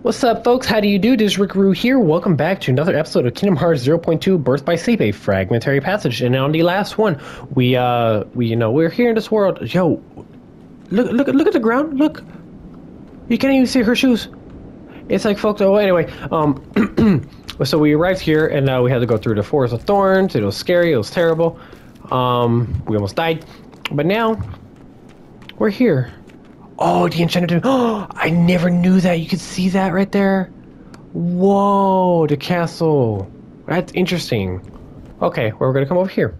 What's up, folks? How do you do? This is Rick Roo here. Welcome back to another episode of Kingdom Hearts 0.2 Birth by Sleep, a fragmentary passage. And on the last one, we're here in this world. Yo, look at the ground. Look, you can't even see her shoes. It's like, folks. Oh, anyway, so we arrived here, and we had to go through the Forest of Thorns. It was scary. It was terrible. We almost died, but now we're here. Oh, the enchanted... Oh, I never knew that. You could see that right there. Whoa, the castle. That's interesting. Okay, well, we're going to come over here.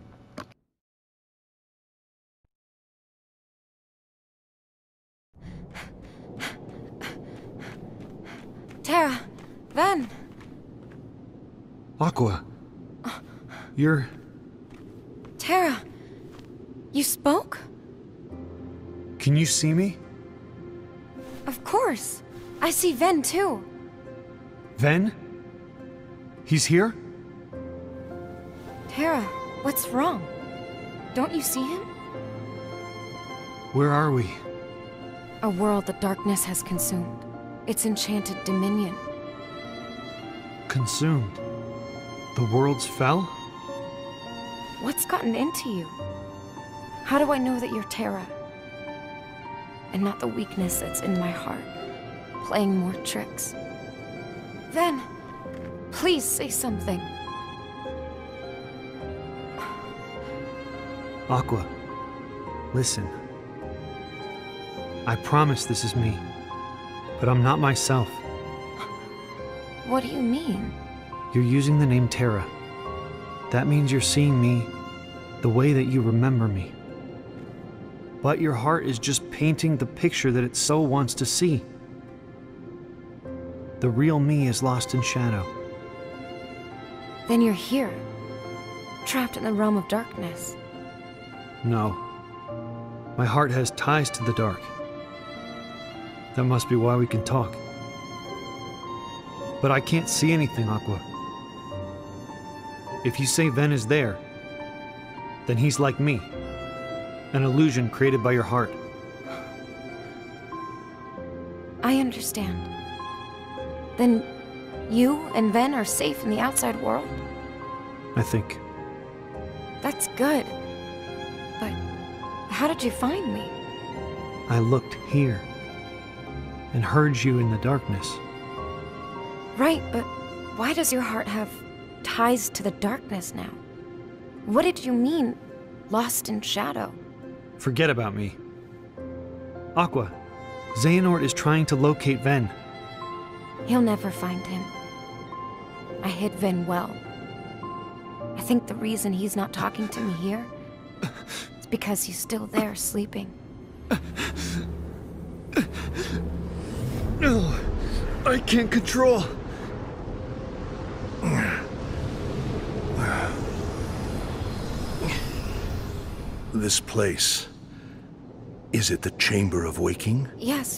Terra, Ven. Aqua. You're... Terra, you spoke? Can you see me? Of course. I see Ven too. Ven? He's here? Terra, what's wrong? Don't you see him? Where are we? A world the darkness has consumed. Its enchanted dominion. Consumed? The worlds fell? What's gotten into you? How do I know that you're Terra? And not the weakness that's in my heart, playing more tricks. Ven, please say something. Aqua, listen. I promise this is me, but I'm not myself. What do you mean? You're using the name Terra. That means you're seeing me the way that you remember me. But your heart is just painting the picture that it so wants to see. The real me is lost in shadow. Then you're here, trapped in the realm of darkness. No. My heart has ties to the dark. That must be why we can talk. But I can't see anything, Aqua. If you say Ven is there, then he's like me. An illusion created by your heart. I understand. Then you and Ven are safe in the outside world? I think. That's good. But how did you find me? I looked here and heard you in the darkness. Right, but why does your heart have ties to the darkness now? What did you mean, lost in shadow? Forget about me. Aqua, Xehanort is trying to locate Ven. He'll never find him. I hid Ven well. I think the reason he's not talking to me here is because he's still there sleeping. No, I can't control. This place. Is it the Chamber of Waking? Yes.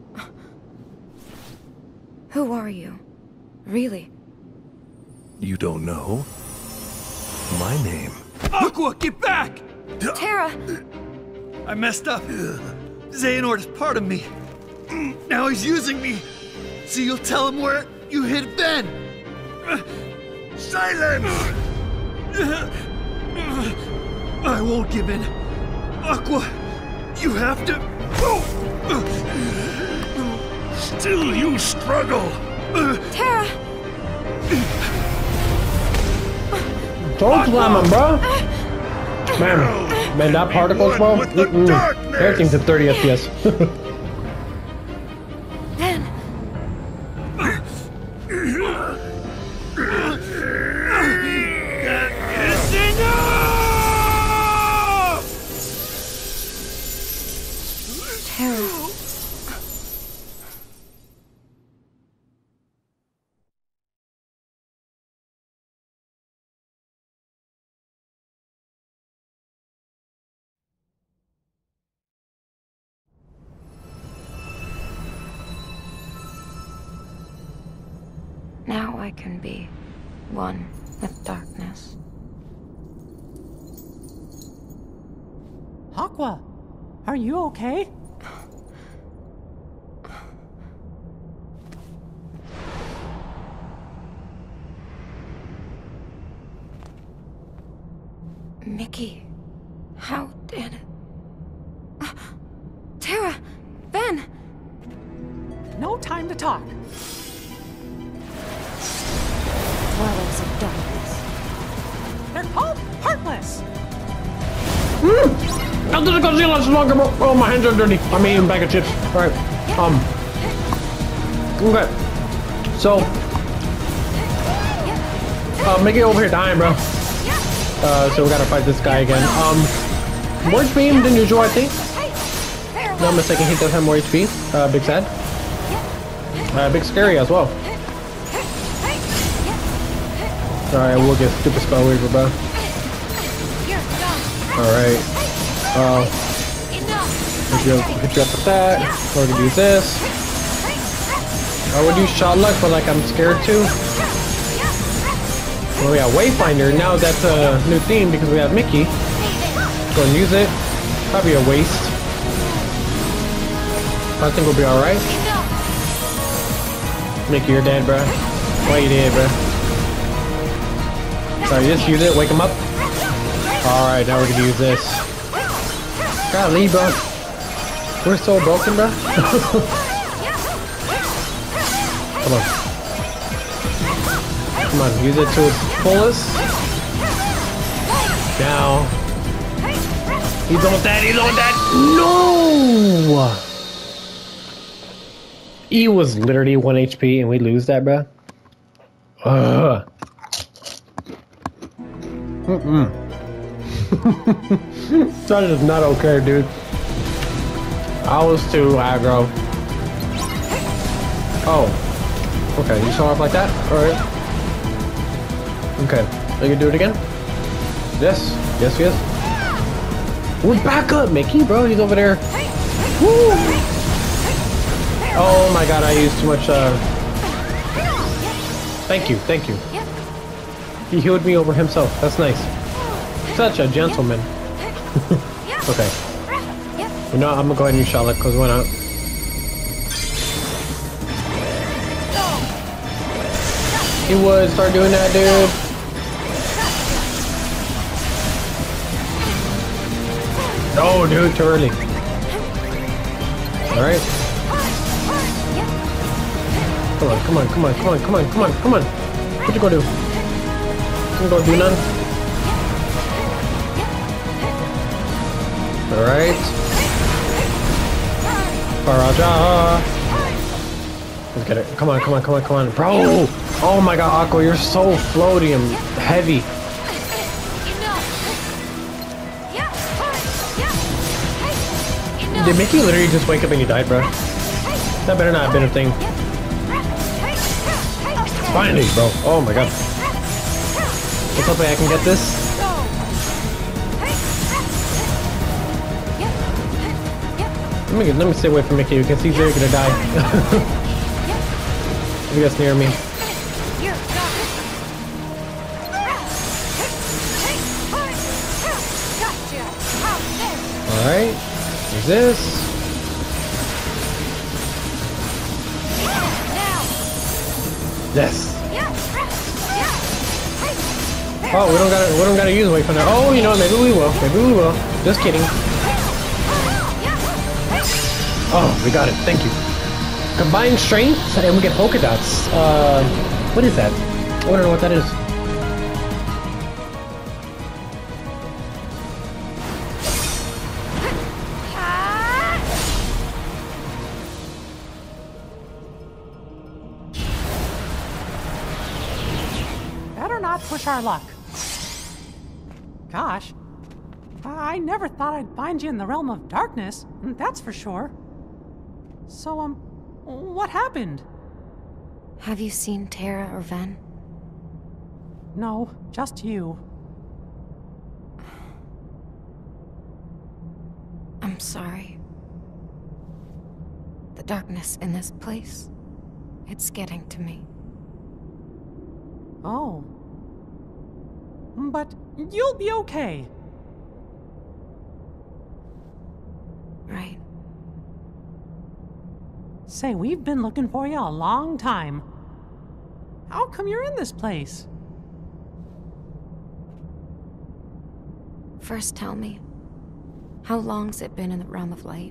Who are you? Really? You don't know? My name. Aqua, get back! Terra! I messed up. Xehanort is part of me. Now he's using me. So you'll tell him where you hid Ven. Silence! I won't give in. Aqua, you have to... Still you struggle! Terra! Don't slam him, bro. Man, that particles, bro. Everything's at 30 FPS. Ven! Terra. Now I can be one with darkness. Aqua, are you okay? Mickey, how did... Tara! Ben! No time to talk. Dwellers of darkness. They're called Heartless. Out to the Godzilla longer, bro. Oh, my hands are dirty. I'm eating a bag of chips. All right. Okay. So, Mickey over here dying, bro. So we gotta fight this guy again. More HP than usual, I think. No mistaken, he does have more HP. Big sad. Big scary as well. Alright, we'll get stupid spell weaver, bro. Alright. Hit you up with that. We're gonna use this. I would use shot luck, but like I'm scared to. Oh yeah, Wayfinder. Now that's a new theme because we have Mickey. Go and use it. Probably a waste. I think we'll be alright. Mickey, you're dead, bro. Why you dead, bro? Sorry, just use it. Wake him up. Alright, now we're gonna use this. Golly, bro. We're so broken, bro. Come on. Come on, use it to its fullest. Now. He's almost dead, he's almost dead. No! E was literally 1 HP and we lose that, bro. That is not okay, dude. I was too aggro. Oh. Okay, you saw it like that? Alright. Okay, are you gonna do it again? Yes, yes, yes. We're back up, Mickey, bro. He's over there. Woo! Oh my god, I used too much, Thank you, thank you. He healed me over himself. That's nice. Such a gentleman. Okay. You know, I'm gonna go ahead and use Charlotte, because why not? He would start doing that, dude. No, dude, too early. Alright. Come on, come on, come on, come on, come on, come on, come on. What you gonna do? You gonna do none? Alright. Faraja. Let's get it. Come on, come on, come on, come on. Bro! Oh my god, Aqua, you're so floaty and heavy. Did Mickey literally just wake up and you died, bro? That better not have been a thing. Finally, bro. Oh my god. Let's hope I can get this. Let me stay away from Mickey because he's really gonna die. If you guys near me. Alright. There's this. Yes. Oh, we don't gotta use Wayfinder. Oh, you know what, maybe we will. Maybe we will. Just kidding. Oh, we got it. Thank you. Combine strength and we get polka dots. What is that? I don't know what that is. Better not push our luck. Gosh, I never thought I'd find you in the realm of darkness, that's for sure. So, what happened? Have you seen Tara or Ven? No, just you. I'm sorry. The darkness in this place, it's getting to me. Oh. But you'll be okay. Right. Say, we've been looking for you a long time. How come you're in this place? First tell me, how long's it been in the Realm of Light?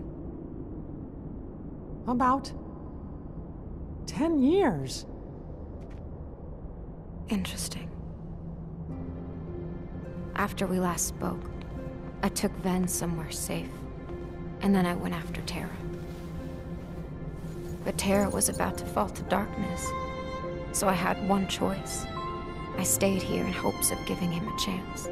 About 10 years. Interesting. After we last spoke, I took Ven somewhere safe, and then I went after Terra. But Terra was about to fall to darkness, so I had one choice. I stayed here in hopes of giving him a chance.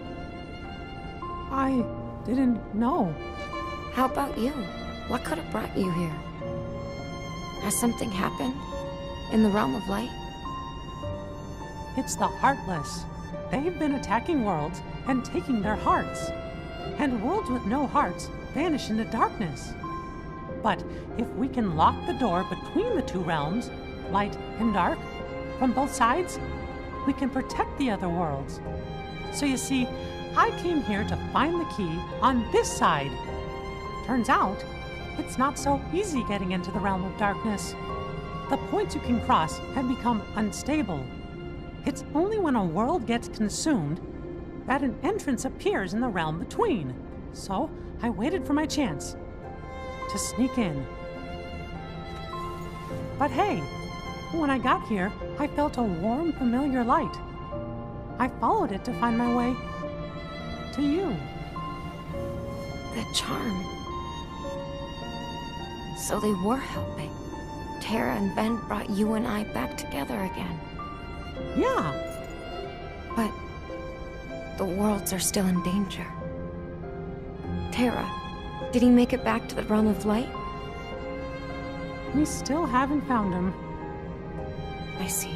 I didn't know. How about you? What could have brought you here? Has something happened in the Realm of Light? It's the Heartless. They've been attacking worlds and taking their hearts. And worlds with no hearts vanish into darkness. But if we can lock the door between the two realms, light and dark, from both sides, we can protect the other worlds. So you see, I came here to find the key on this side. Turns out, it's not so easy getting into the Realm of Darkness. The points you can cross have become unstable. It's only when a world gets consumed that an entrance appears in the realm between. So I waited for my chance to sneak in. But hey, when I got here, I felt a warm, familiar light. I followed it to find my way to you. The charm. So they were helping. Terra and Ven brought you and I back together again. Yeah, But the worlds are still in danger. Terra, did he make it back to the Realm of Light? we still haven't found him. I see.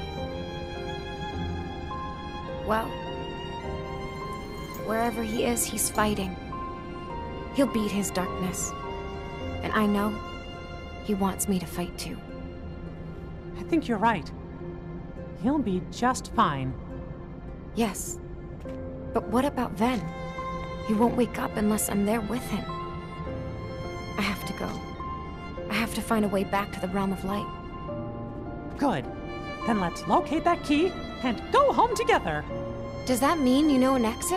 Well, wherever he is, he's fighting. He'll beat his darkness. And I know he wants me to fight too. I think you're right. He'll be just fine. Yes. But what about Ven? He won't wake up unless I'm there with him. I have to go. I have to find a way back to the Realm of Light. Good. Then let's locate that key and go home together. Does that mean you know an exit?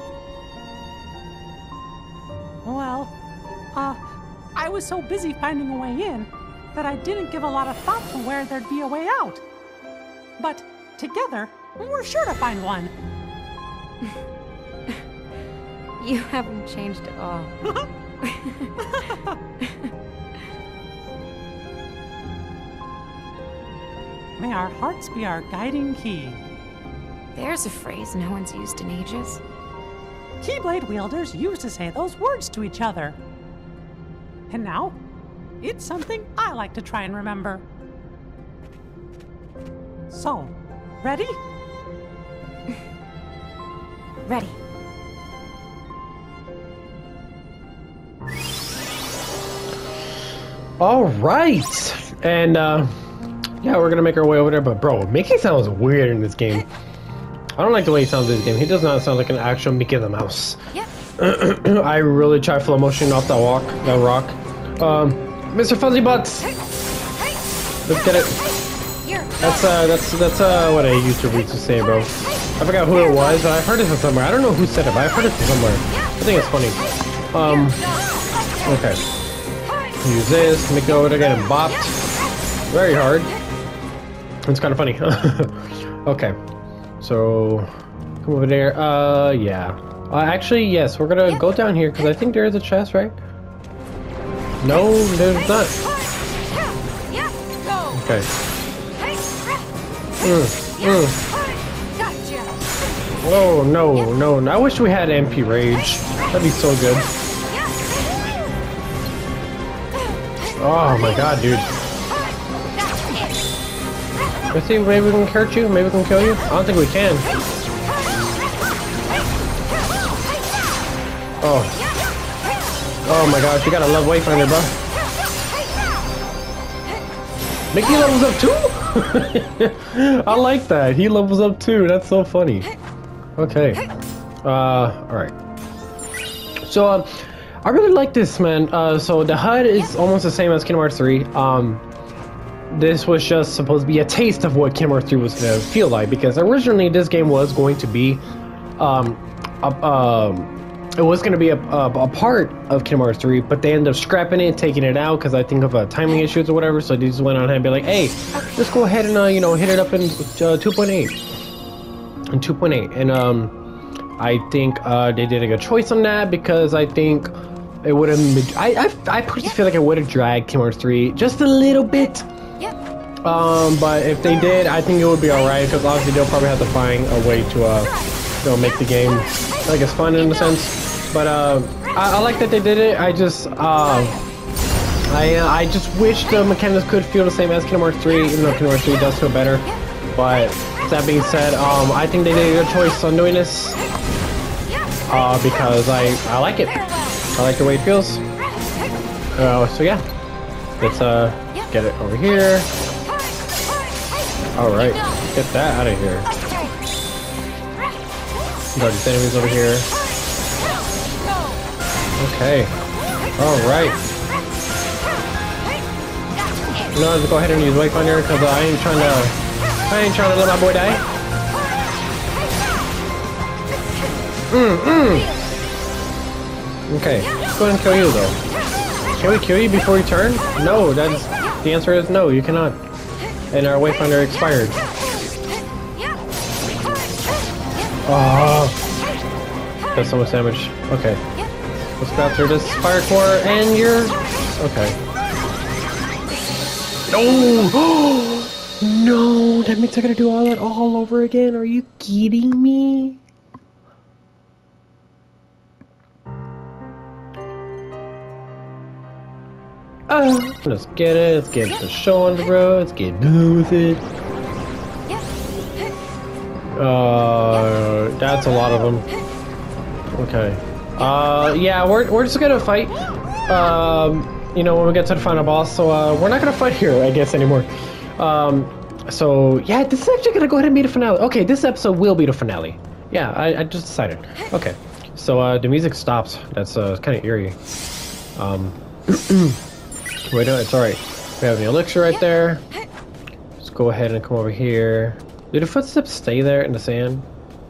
Well, I was so busy finding a way in that I didn't give a lot of thought to where there'd be a way out. But together, we're sure to find one. You haven't changed at all. May our hearts be our guiding key. There's a phrase no one's used in ages. Keyblade wielders used to say those words to each other. And now, it's something I like to try and remember. So, ready? Ready. All right, and yeah, we're gonna make our way over there. But bro, Mickey sounds weird in this game. I don't like the way he sounds in this game. He does not sound like an actual Mickey the Mouse. Yep. I really try flow motion off that rock. Mr. Fuzzy Butts. Let's get it. That's what I used to say, bro. I forgot who it was. I heard it from somewhere. I don't know who said it, but I heard it from somewhere. I think it's funny. Okay. Use this. Make it over there, get him bopped. Very hard. It's kind of funny. Okay. So, come over there. Yeah. Actually, yes, we're gonna go down here because I think there is a chest, right? No, there's not. Okay. Oh, no. I wish we had MP Rage. That'd be so good. Oh my god, dude. Let's see, maybe we can hurt you, maybe we can kill you. I don't think we can. Oh my gosh, you got a love Wayfinder, bro. Mickey levels up too? I like that. He levels up too. That's so funny. Okay. Alright. So, I really like this, man. So the HUD is almost the same as Kingdom Hearts 3. This was just supposed to be a taste of what Kingdom Hearts 3 was going to feel like, because originally this game was going to be it was going to be a part of Kingdom Hearts 3, but they ended up scrapping it, taking it out because I think of timing issues or whatever. So they just went on ahead and be like, hey, let's go ahead and you know, hit it up in 2.8 and 2.8. And I think they did a good choice on that because I think it would have. I personally feel like it would have dragged Kingdom Hearts 3 just a little bit. But if they did, I think it would be alright because obviously they'll probably have to find a way to you know, make the game, I guess, fun in a sense. But I like that they did it. I just wish the mechanics could feel the same as Kingdom Hearts 3, even though Kingdom Hearts 3 does feel better. But that being said, I think they did a good choice on doing this because I like it. I like the way it feels. So yeah, let's get it over here. All right, get that out of here. Got these enemies over here. Okay. All right. No, let's go ahead and use Wayfinder because I ain't trying to let my boy die. Okay, let's go ahead and kill you though. Can we kill you before you turn? No, the answer is no, you cannot. And our Wayfinder expired. Oh, that's so much damage. Okay, let's go after this fire core, and you're okay. No, no, that means I gotta do all that all over again. Are you kidding me? Let's get it. Let's get the show on the road. Let's get done with it. That's a lot of them. Okay. Yeah, we're just gonna fight. You know, when we get to the final boss. So we're not gonna fight here, I guess, anymore. So yeah, this is actually gonna go ahead and be the finale. Okay, this episode will be the finale. Yeah, I just decided. Okay. So the music stops. That's kind of eerie. Wait, no, it's alright. We have the elixir right there. Let's go ahead and come over here. Do the footsteps stay there in the sand?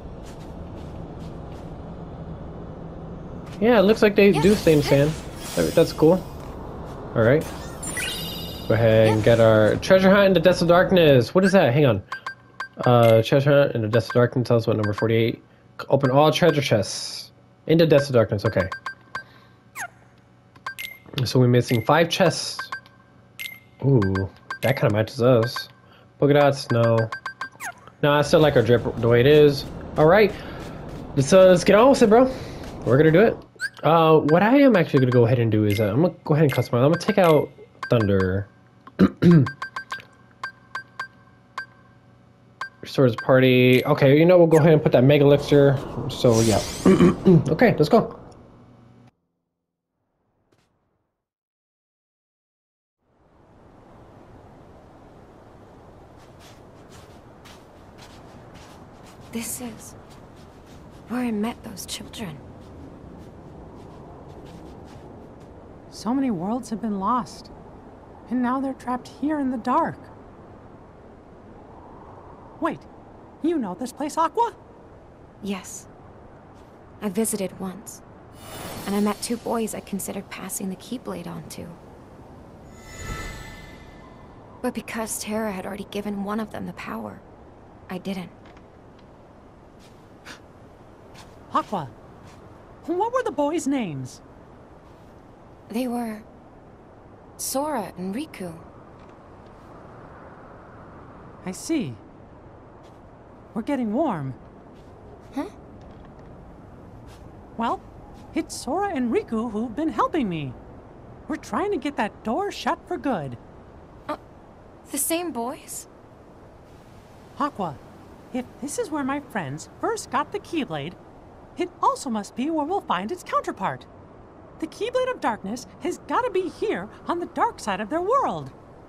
Yeah, it looks like they do stay in the sand. That's cool. Alright. Go ahead and get our treasure hunt in the Depths of Darkness. What is that? Hang on. Treasure hunt in the Depths of Darkness tells us what number 48. Open all treasure chests. In the Depths of Darkness, okay. So we're missing 5 chests. Ooh, that kind of matches us. Polka dots, no. No, I still like our drip the way it is. All right, let's get on with it, bro. We're gonna do it. What I am actually gonna go ahead and do is I'm gonna go ahead and customize. I'm gonna take out Thunder. Restores party. Okay, you know, we'll go ahead and put that Mega Elixir. So yeah. Okay, let's go. This is where I met those children. So many worlds have been lost, and now they're trapped here in the dark. Wait, you know this place, Aqua? Yes. I visited once, and I met 2 boys I considered passing the Keyblade on to. But because Terra had already given one of them the power, I didn't. Aqua, what were the boys' names? They were Sora and Riku. I see. We're getting warm. Huh? Well, it's Sora and Riku who've been helping me. We're trying to get that door shut for good. The same boys? Aqua, if this is where my friends first got the Keyblade, it also must be where we'll find its counterpart. The Keyblade of Darkness has got to be here on the dark side of their world.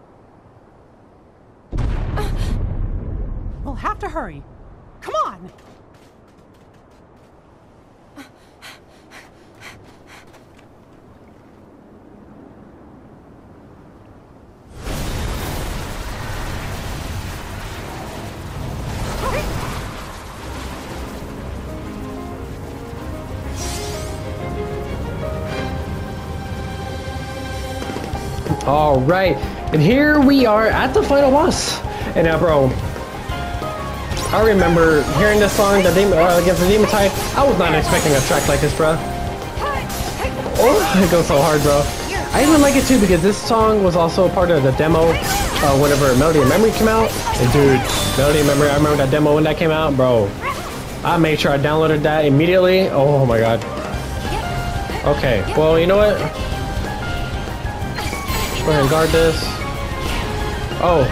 We'll have to hurry. Come on! All right, and here we are at the final boss. And now, bro, I remember hearing this song, against the Demon Tide. I was not expecting a track like this, bro. Oh, it goes so hard, bro. I even like it too because this song was also part of the demo whenever Melody and Memory came out. And dude, Melody and Memory, I remember that demo when that came out, bro. I made sure I downloaded that immediately. Oh my god. Okay, well, you know what? Go ahead and guard this. Oh.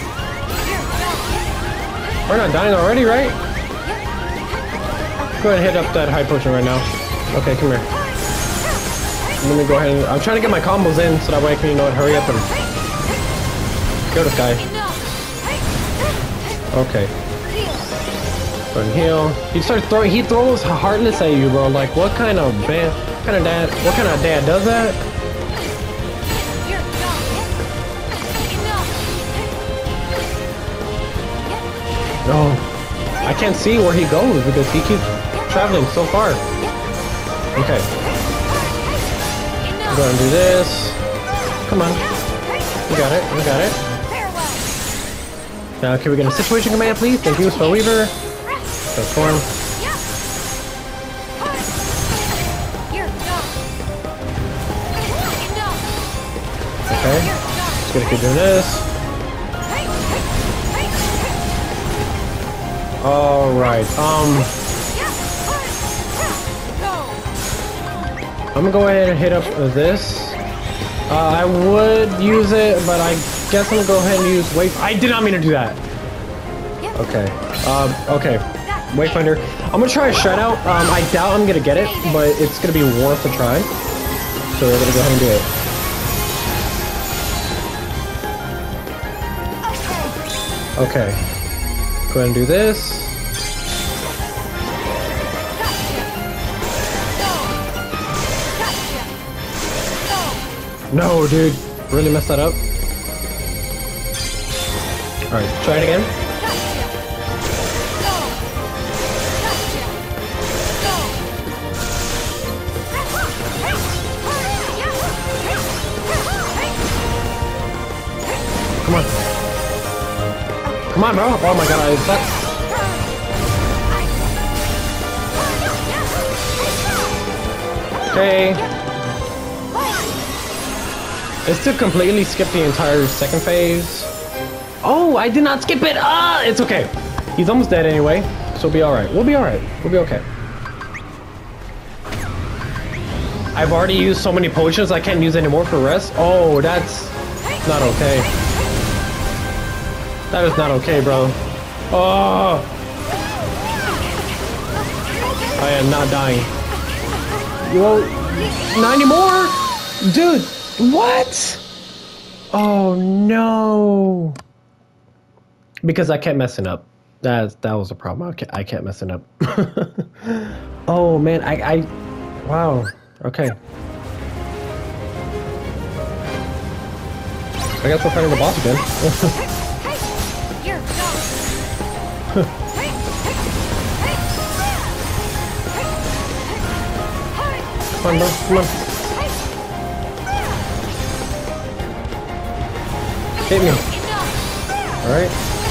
We're not dying already, right? Go ahead and hit up that high potion right now. Okay, come here. Let me go ahead and... I'm trying to get my combos in so that way I can, you know what, hurry up and... kill this guy. Okay. Go ahead and heal. He starts throwing... He throws Heartless at you, bro. Like, what kind of dad... What kind of dad does that? No, I can't see where he goes because he keeps traveling so far. Okay. Go ahead and do this. Come on. We got it. We got it. Now, can we get a situation command, please? Thank you, Spellweaver. Transform. Okay. Just gonna keep doing this. Alright, I'm gonna go ahead and hit up this. I would use it, but I guess I'm gonna go ahead and use Wayfinder. I did not mean to do that. Okay, okay. Wayfinder. I'm gonna try a shutout. I doubt I'm gonna get it, but it's gonna be worth a try. So we're gonna go ahead and do it. Okay. Go ahead and do this. No, dude. Really messed that up. Alright, try it again. Come on. Come on, bro. Oh my god, I suck. Okay. It's to completely skip the entire second phase. Oh, I did not skip it. Ah, it's okay. He's almost dead anyway, so we'll be alright. We'll be alright. We'll be okay. I've already used so many potions I can't use anymore for rest. Oh, that's not okay. That is not okay, bro. Oh! I am not dying. Well, not anymore! Dude, what? Oh, no. Because I kept messing up. That was a problem. I kept messing up. Oh, man, wow. Okay. I guess we're fighting the boss again. Come on, bro. Come on. Hit me. Alright.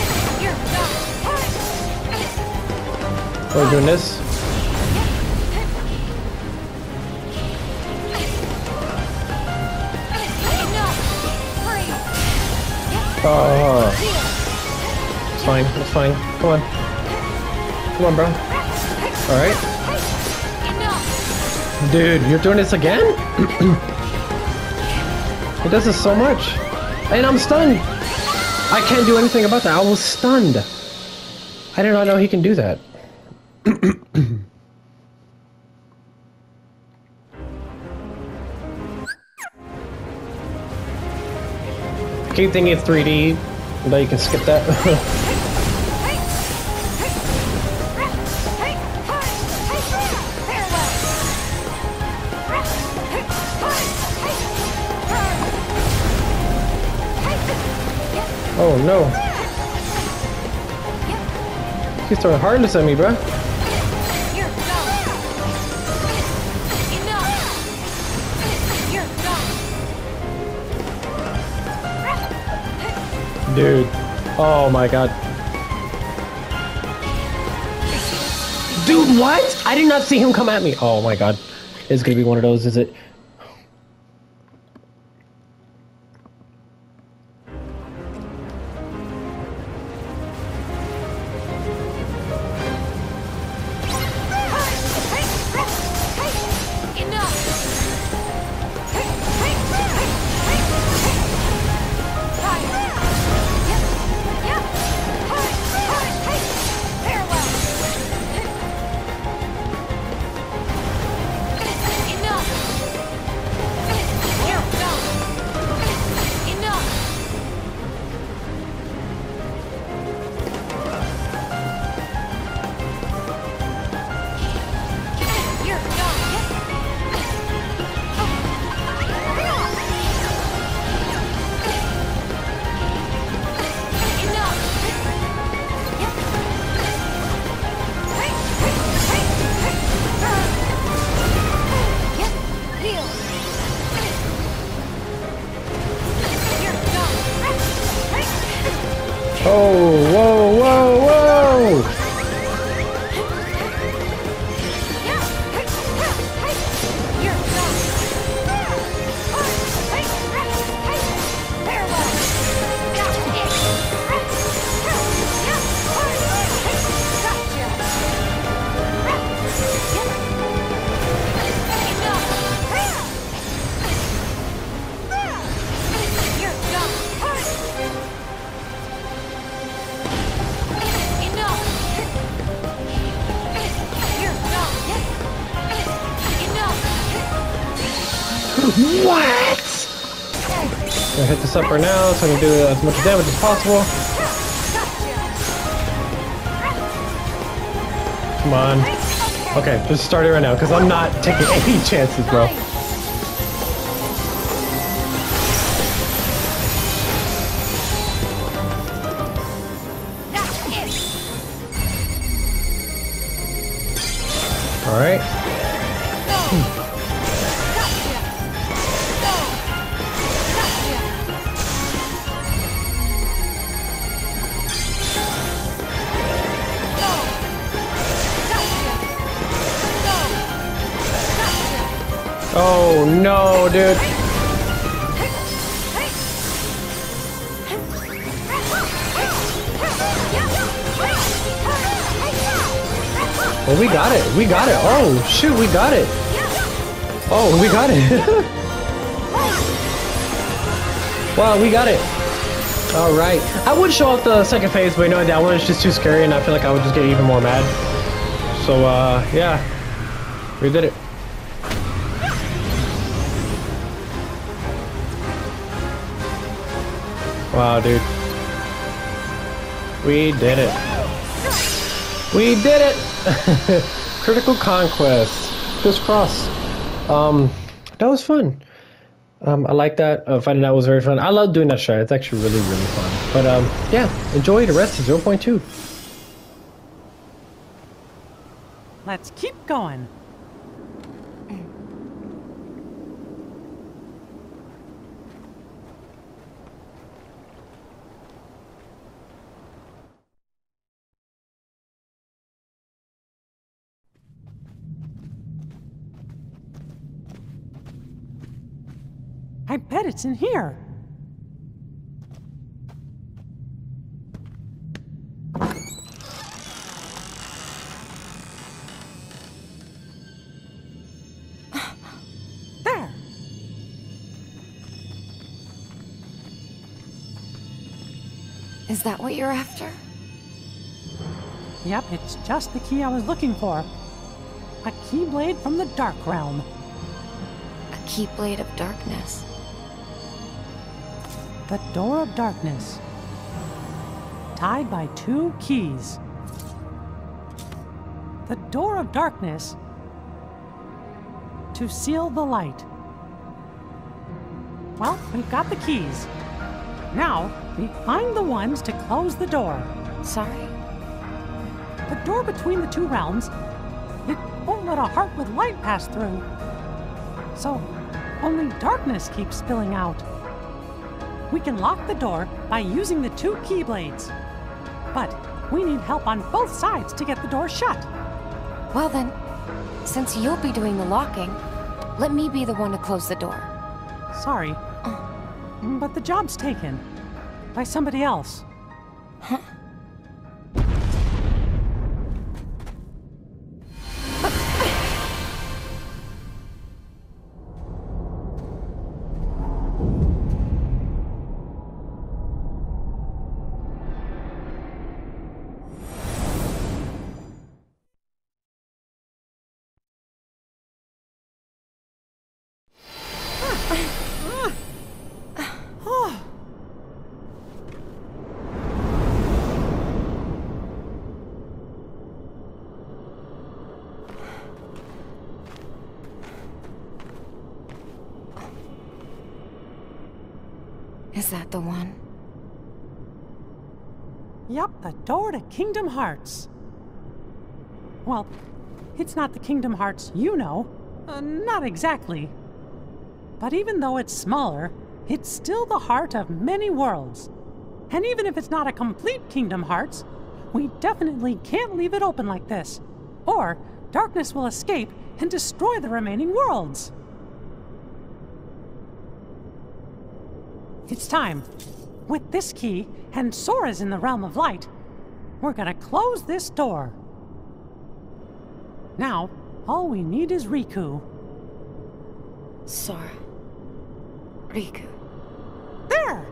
We're doing this. Oh. It's fine. It's fine. Come on. Come on, bro. Alright. Dude, you're doing this again? He does this so much. And I'm stunned. I can't do anything about that. I was stunned. I did not know he can do that. I keep thinking it's 3D, but you can skip that. Oh no. He's throwing Heartless at me, bro. Dude. Oh my god. Dude, what? I did not see him come at me. Oh my god. It's gonna be one of those, is it? Oh, whoa, whoa, whoa! What? I'm gonna hit this up right now so I can do as much damage as possible. Come on. Okay, just start it right now because I'm not taking any chances, bro. All right. Oh no, dude. Well, we got it. We got it. Oh, shoot, we got it. Oh, we got it. Wow, we got it. All right. I would show off the second phase, but you know, that one is just too scary, and I feel like I would just get even more mad. So, yeah. We did it. Wow, dude. We did it. We did it! Critical Conquest. Crisscross. That was fun. I like that. Finding that was very fun. I love doing that strat. It's actually really, really fun. But, yeah. Enjoy the rest of 0.2. Let's keep going. I bet it's in here. There. Is that what you're after? Yep, it's just the key I was looking for. A Keyblade from the Dark Realm. A Keyblade of Darkness. The Door of Darkness. Tied by 2 keys. The Door of Darkness. To seal the light. Well, we've got the keys. Now, we find the ones to close the door. Sorry? The door between the 2 realms, it won't let a heart with light pass through. So, only darkness keeps spilling out. we can lock the door by using the 2 keyblades. But we need help on both sides to get the door shut. Well then, since you'll be doing the locking, let me be the one to close the door. Sorry, but the job's taken by somebody else. Huh? Is that the one? Yup, the door to Kingdom Hearts. Well, it's not the Kingdom Hearts you know. Not exactly. But even though it's smaller, it's still the heart of many worlds. And even if it's not a complete Kingdom Hearts, we definitely can't leave it open like this. Or darkness will escape and destroy the remaining worlds. It's time. With this key and Sora's in the Realm of Light, we're gonna close this door. Now, all we need is Riku. Sora. Riku. There!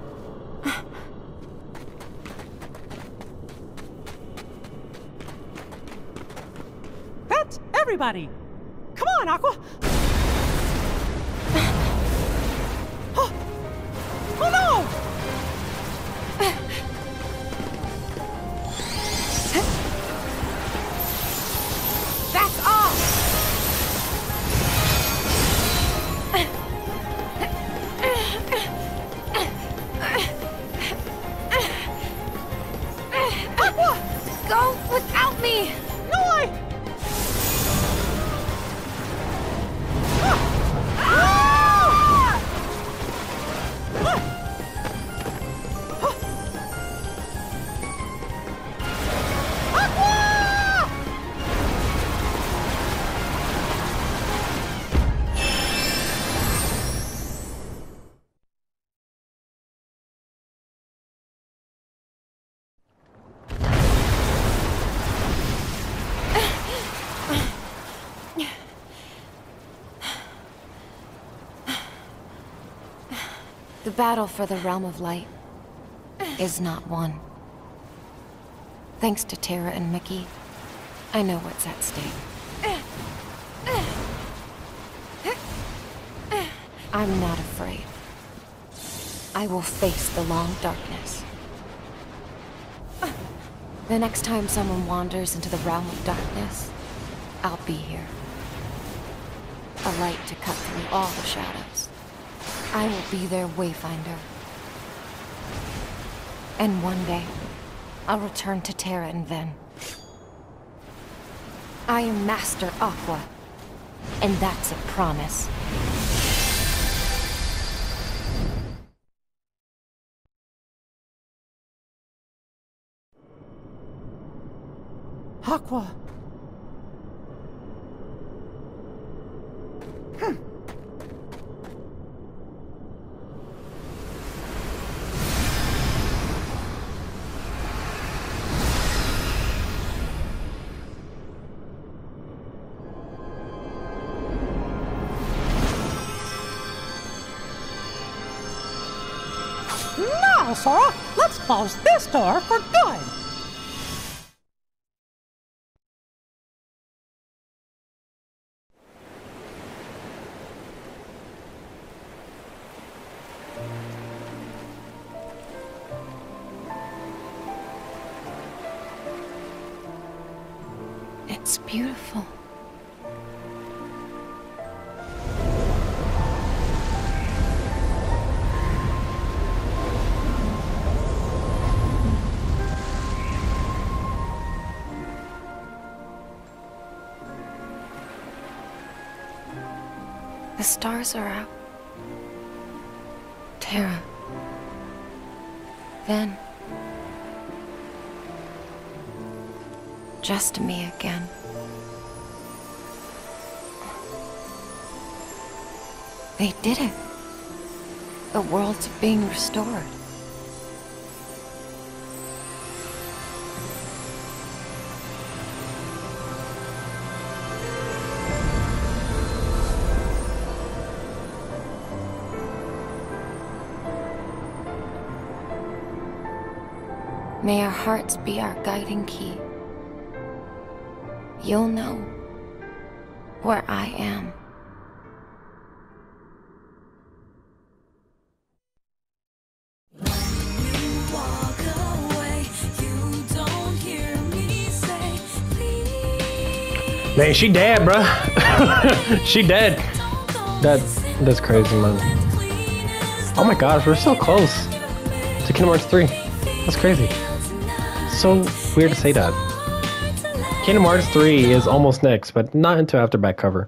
That's everybody! Come on, Aqua! Oh no! That's all! Aqua! Go without me! No, I... The battle for the Realm of Light is not won. Thanks to Terra and Mickey, I know what's at stake. I'm not afraid. I will face the long darkness. The next time someone wanders into the Realm of Darkness, I'll be here. A light to cut through all the shadows. I will be their wayfinder. And one day, I'll return to Terra and Ven. I am Master Aqua, and that's a promise. Aqua! Now, Sora, let's close this door for good! It's beautiful. The stars are out. Terra, Then, just me again. They did it. The world's being restored. May our hearts be our guiding key. You'll know where I am. Man, she dead, bruh. She dead. That's crazy, man. Oh my gosh, we're so close to Kingdom Hearts 3. That's crazy. So weird to say that. Kingdom Hearts 3 is almost next, but not until after back cover.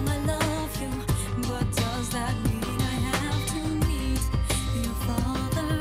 Does that mean I have to meet your father?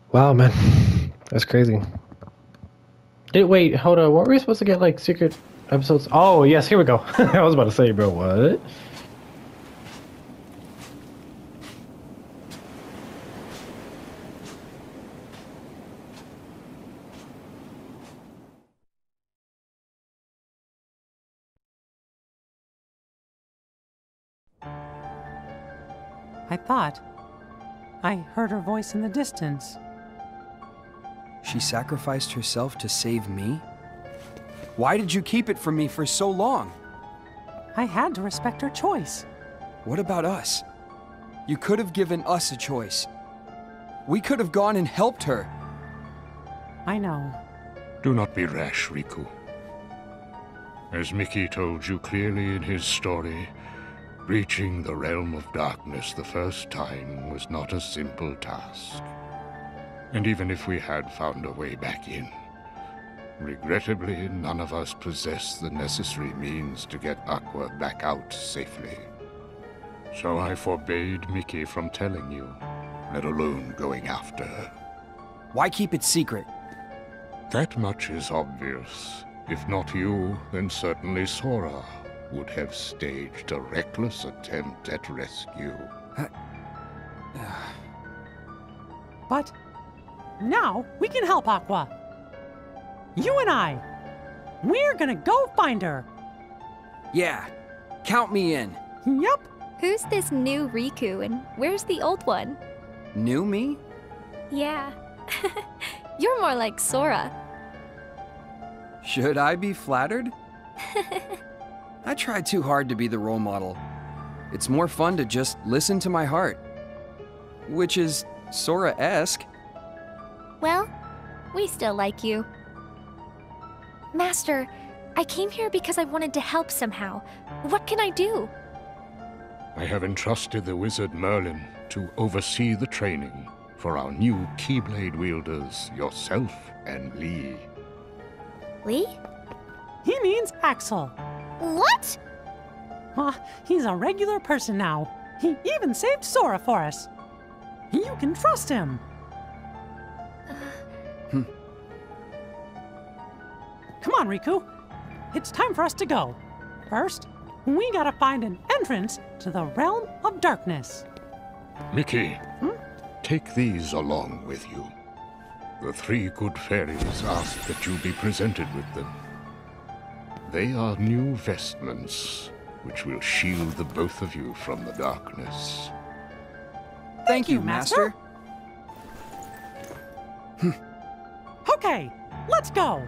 Wow, man. That's crazy. Wait, hold on. Weren't we supposed to get, like, secret episodes? Oh, yes, here we go. I was about to say, bro, what? I thought I heard her voice in the distance. She sacrificed herself to save me? Why did you keep it from me for so long? I had to respect her choice. What about us? You could have given us a choice. We could have gone and helped her. I know. Do not be rash, Riku. As Mickey told you clearly in his story, reaching the realm of darkness the first time was not a simple task. And even if we had found a way back in, regrettably, none of us possess the necessary means to get Aqua back out safely. So I forbade Mickey from telling you, let alone going after her. Why keep it secret? That much is obvious. If not you, then certainly Sora would have staged a reckless attempt at rescue. But now we can help Aqua. You and I. We're gonna go find her. Yeah, count me in. Yup. Who's this new Riku and where's the old one? New me? Yeah. You're more like Sora. Should I be flattered? I try too hard to be the role model. It's more fun to just listen to my heart. Which is Sora-esque. Well, we still like you. Master, I came here because I wanted to help somehow. What can I do? I have entrusted the wizard Merlin to oversee the training for our new Keyblade wielders, yourself and Lee. Lee? He means Axel. What? He's a regular person now. He even saved Sora for us. You can trust him. Come on, Riku. It's time for us to go. First, we gotta find an entrance to the realm of darkness. Mickey, take these along with you. The three good fairies ask that you be presented with them. They are new vestments, which will shield the both of you from the darkness. Thank you, Master. Okay, let's go.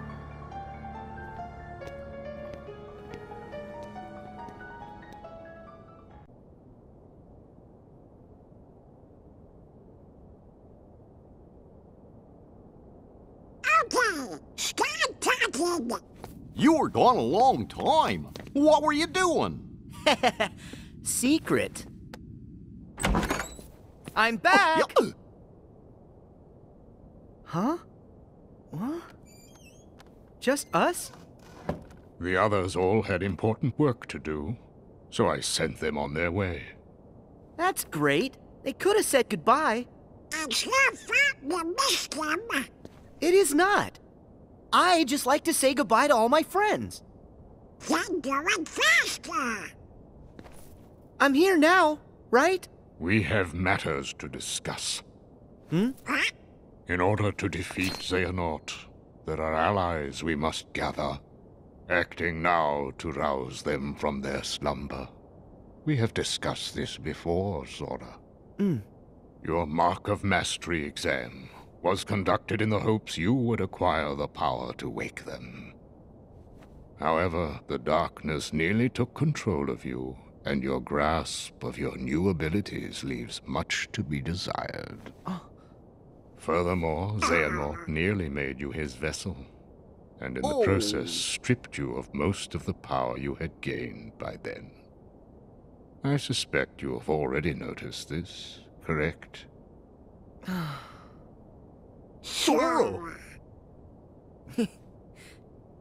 Okay, start talking. You were gone a long time. What were you doing? Secret. I'm back! Huh? What? Just us? The others all had important work to do, so I sent them on their way. That's great. They could have said goodbye. It's your fault you missed them. It is not. I just like to say goodbye to all my friends. Then do it faster. I'm here now, right? We have matters to discuss. What? In order to defeat Xehanort, there are allies we must gather, acting now to rouse them from their slumber. We have discussed this before, Sora. Your Mark of Mastery exam was conducted in the hopes you would acquire the power to wake them. However, the darkness nearly took control of you, and your grasp of your new abilities leaves much to be desired. Furthermore, Xehanort nearly made you his vessel, and in the process stripped you of most of the power you had gained by then. I suspect you have already noticed this, correct? Sora!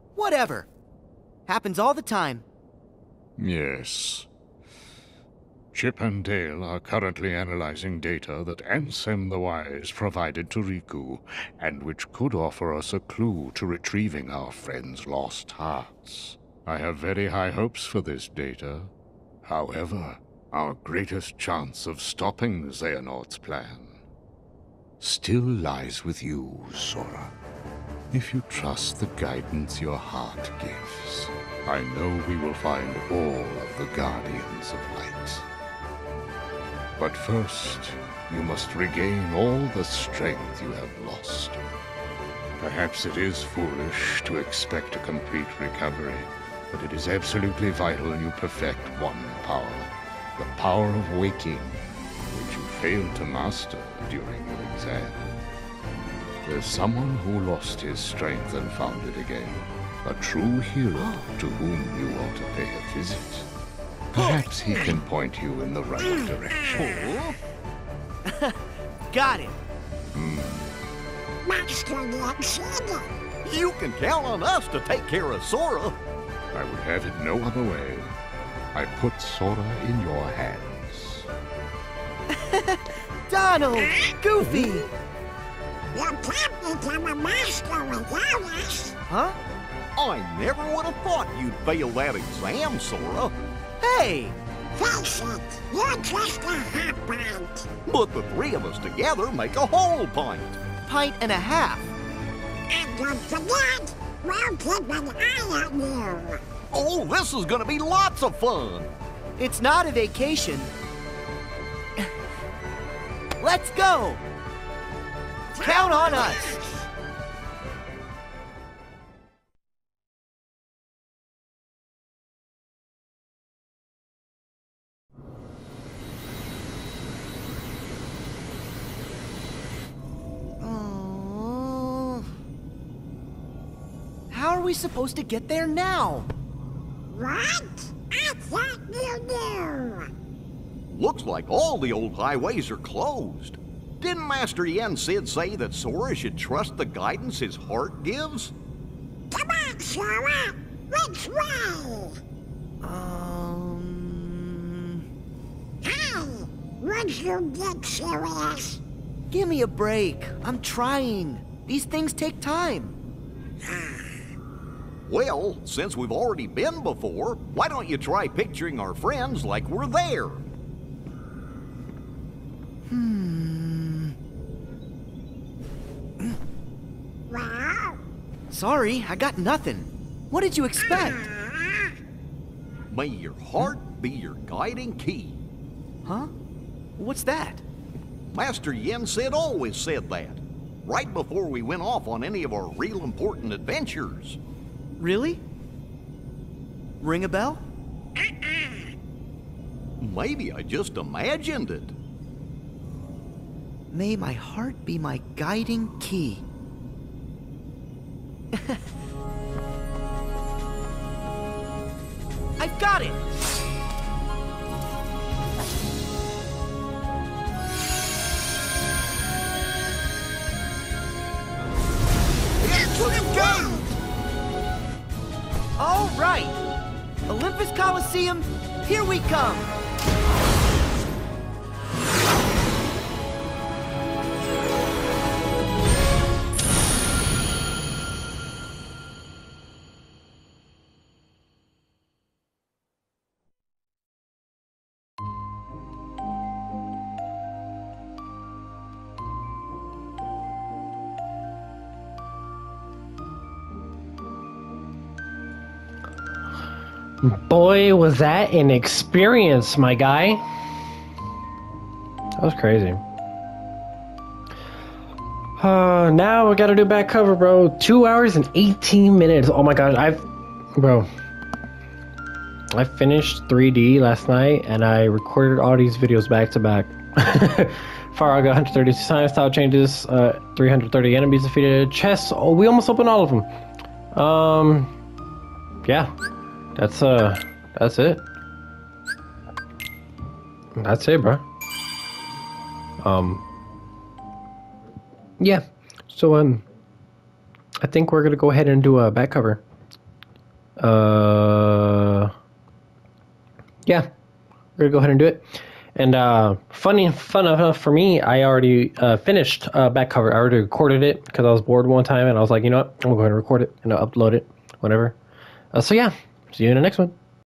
Whatever. Happens all the time. Yes. Chip and Dale are currently analyzing data that Ansem the Wise provided to Riku, and which could offer us a clue to retrieving our friend's lost hearts. I have very high hopes for this data. However, our greatest chance of stopping Xehanort's plan still lies with you, Sora. If you trust the guidance your heart gives, I know we will find all of the Guardians of Light. But first, you must regain all the strength you have lost. Perhaps it is foolish to expect a complete recovery, but it is absolutely vital you perfect one power. The power of waking, which you failed to master during your exam. There's someone who lost his strength and found it again. A true hero to whom you ought to pay a visit. Perhaps he can point you in the right direction. Got it. Master Yoda. You can count on us to take care of Sora. I would have it no other way. I put Sora in your hands. Donald! Goofy! You can't become a master without us. Huh? I never would have thought you'd fail that exam, Sora. Hey! Face it, you're just a half pint. But the three of us together make a whole pint. Pint and a half. And don't forget, we'll keep an eye on you. Oh, this is gonna be lots of fun. It's not a vacation. Let's go! Count on us! How are we supposed to get there now? What? I thought you knew. Looks like all the old highways are closed. Didn't Master Yen Sid say that Sora should trust the guidance his heart gives? Come on, Sora. Which way? Hey, would you get serious? Give me a break. I'm trying. These things take time. Well, since we've already been before, why don't you try picturing our friends like we're there? Well? Sorry, I got nothing. What did you expect? May your heart be your guiding key. Huh? What's that? Master Yen Sid always said that, right before we went off on any of our real important adventures. Really? Ring a bell? Maybe I just imagined it. May my heart be my guiding key. I've got it! All right! Olympus Coliseum, here we come! Boy, was that an experience, my guy. That was crazy. Now we gotta do back cover, bro. 2 hours and 18 minutes. Oh my god, I finished 3D last night and I recorded all these videos back to back. Faraga, 130 science style changes, 330 enemies defeated, chests. Oh, we almost opened all of them. Yeah. That's it. That's it, bro. Yeah. So, I think we're gonna go ahead and do a back cover. Yeah. We're gonna go ahead and do it. And fun enough for me, I already finished back cover. I already recorded it because I was bored one time, and I was like, you know what? I'm going to record it and upload it, whatever. So yeah, see you in the next one.